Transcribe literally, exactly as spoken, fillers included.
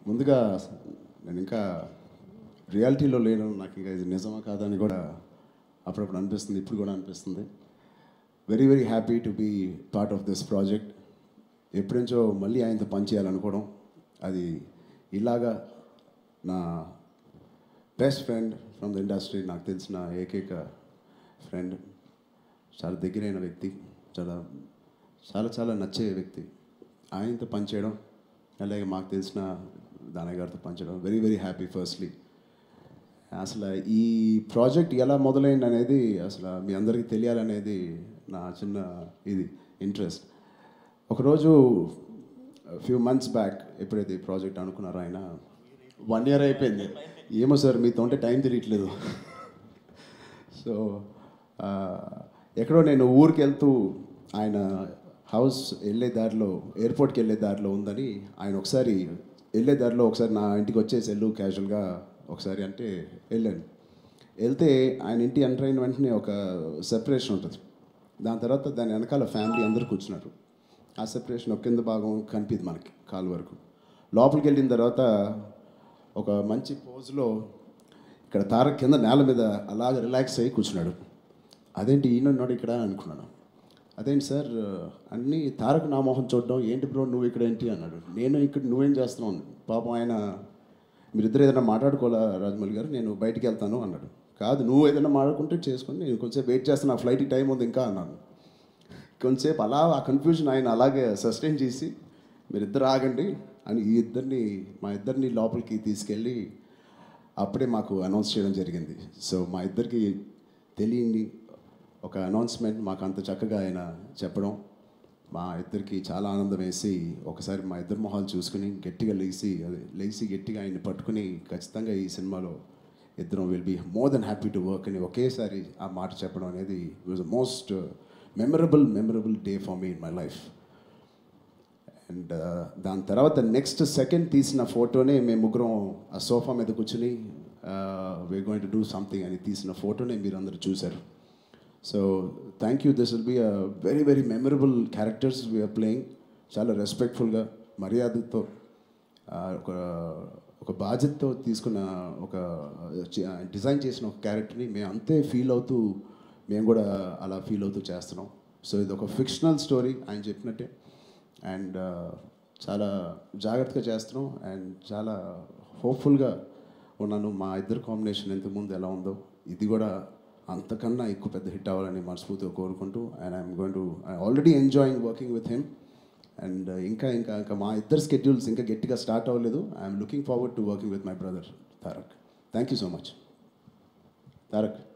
ముందుగా నేను ఇంకా రియాలిటీలో లేను, నాకు ఇంకా ఇది నిజమా కాదని కూడా అప్పుడప్పుడు అనిపిస్తుంది, ఇప్పుడు కూడా అనిపిస్తుంది. Very very happy to be part of this project. ఎప్పుడుంచో మళ్ళీ ఆయనతో పనిచేయాలనుకోవడం, అది ఇలాగా నా best friend from the industry, నాకు తెలిసిన ఏకైక ఫ్రెండ్, చాలా దగ్గరైన వ్యక్తి, చాలా చాలా చాలా నచ్చే వ్యక్తి, ఆయనతో పనిచేయడం, అలాగే మాకు తెలిసిన దానయ్య గారితో పనిచేయడం వెరీ వెరీ హ్యాపీ. ఫస్ట్లీ అసలు ఈ ప్రాజెక్ట్ ఎలా మొదలైంది అనేది అసలు మీ అందరికీ తెలియాలనేది నా చిన్న ఇది ఇంట్రెస్ట్. ఒకరోజు ఫ్యూ మంత్స్ బ్యాక్ ఎప్పుడైతే ఈ ప్రాజెక్ట్ అనుకున్నారో, ఆయన వన్ ఇయర్ అయిపోయింది, ఏమో సార్ మీతో ఉంటే టైం తెలియట్లేదు. సో ఎక్కడో నేను ఊరికి వెళ్తూ ఆయన హౌస్ వెళ్ళే దారిలో, ఎయిర్పోర్ట్కి వెళ్ళే దారిలో ఉందని, ఆయన ఒకసారి వెళ్ళే దారిలో ఒకసారి నా ఇంటికి వచ్చేసి వెళ్ళు క్యాజువల్గా ఒకసారి అంటే వెళ్ళాను. వెళ్తే ఆయన ఇంటి ఎంటర్ అయిన వెంటనే ఒక సెపరేషన్ ఉంటుంది, దాని తర్వాత దాని వెనకాల ఫ్యామిలీ అందరూ కూర్చున్నారు. ఆ సెపరేషన్ ఒక కింద భాగం కనిపిది మనకి కాలు వరకు. లోపలికి వెళ్ళిన తర్వాత ఒక మంచి పోజ్లో ఇక్కడ తారక్ కింద నేల మీద అలాగ రిలాక్స్ అయ్యి కూర్చున్నాడు. అదేంటి ఈయన ఉన్నాడు ఇక్కడ అనుకున్నాను. అదేంటి సార్ అన్నీ తారక్ నా మొహం చూడడం ఏంటి బ్రో, నువ్వు ఇక్కడ ఏంటి అన్నాడు. నేను ఇక్కడ నువ్వేం చేస్తున్నావు, పాపం ఆయన మీరిద్దరు ఏదైనా మాట్లాడుకోవాలా రాజమౌళి గారు, నేను బయటికి వెళ్తాను అన్నాడు. కాదు నువ్వు ఏదైనా మాట్లాడుకుంటే చేసుకొని, నేను కొంచెంసేపు వెయిట్ చేస్తాను, ఆ ఫ్లైట్కి టైం ఉంది ఇంకా అన్నాను. కొంచెంసేపు అలా ఆ కన్ఫ్యూజన్ ఆయన అలాగే సస్టైన్ చేసి, మీరిద్దరు ఆగండి అని ఈ ఇద్దరిని మా ఇద్దరిని లోపలికి తీసుకెళ్ళి అప్పుడే మాకు అనౌన్స్ చేయడం జరిగింది. సో మా ఇద్దరికి తెలియని ఒక అనౌన్స్మెంట్ మాకు అంత చక్కగా ఆయన చెప్పడం మా ఇద్దరికి చాలా ఆనందం వేసి, ఒకసారి మా ఇద్దరు మొహాలు చూసుకుని గట్టిగా లేచి అదే లేచి గట్టిగా ఆయన్ని పట్టుకుని, ఖచ్చితంగా ఈ సినిమాలో ఇద్దరం will be more than happy to work అని ఒకేసారి ఆ మాట చెప్పడం అనేది was the most memorable memorable day for me in my life. And దాని తర్వాత నెక్స్ట్ సెకండ్ తీసిన ఫోటోనే మేము ముగ్గురం ఆ సోఫా మీద కూర్చుని we're going to do something అని తీసిన ఫోటోనే మీరు అందరూ చూశారు. So thank you. This will be a very very memorable characters we're playing. చాలా రెస్పెక్ట్ఫుల్గా, మర్యాదతో, ఒక ఒక బాధ్యతతో తీసుకున్న ఒక డిజైన్ చేసిన ఒక క్యారెక్టర్ని మేము అంతే ఫీల్ అవుతూ, మేము కూడా అలా ఫీల్ అవుతూ చేస్తున్నాం. సో ఇది ఒక ఫిక్షనల్ స్టోరీ ఆయన చెప్పినట్టే, అండ్ చాలా జాగ్రత్తగా చేస్తున్నాం అండ్ చాలా హోప్ఫుల్గా ఉన్నాను. మా ఇద్దరు కాంబినేషన్ ఇంతకుముందు ఎలా ఉందో ఇది కూడా అంతకన్నా ఎక్కువ పెద్ద హిట్ అవ్వాలని మనస్ఫూర్తిగా కోరుకుంటూ, and I'm going to I already enjoying working with him. And ఇంకా ఇంకా ఇంకా మా ఇద్దరు స్కెడ్యూల్స్ ఇంకా గట్టిగా స్టార్ట్ అవ్వలేదు. I'm looking forward to working with my brother Tarak. Thank you so much Tarak.